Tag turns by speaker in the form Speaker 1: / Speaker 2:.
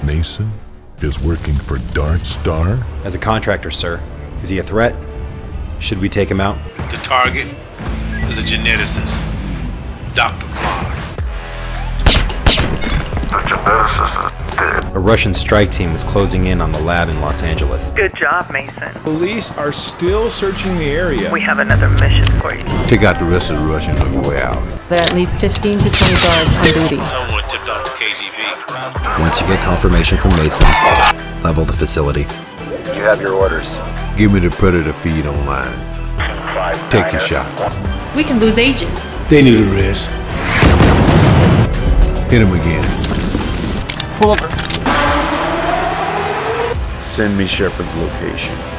Speaker 1: Mason is working for Dark Star?
Speaker 2: As a contractor, sir. Is he a threat? Should we take him out?
Speaker 3: The target is a geneticist, Dr. Vaughn.
Speaker 4: The geneticist is dead.
Speaker 2: A Russian strike team was closing in on the lab in Los Angeles.
Speaker 5: Good job, Mason.
Speaker 6: Police are still searching the area.
Speaker 5: We have another mission for you.
Speaker 3: Take out the rest of the Russians on your way out.
Speaker 7: There are at least 15 to 20 guards on duty.
Speaker 3: Someone tipped off the KGB.
Speaker 2: Once you get confirmation from Mason, level the facility.
Speaker 8: You have your orders.
Speaker 3: Give me the Predator feed online. Take your shot.
Speaker 7: We can lose agents.
Speaker 3: They need a rest. Hit him again.
Speaker 8: Pull over. Send me Shepard's location.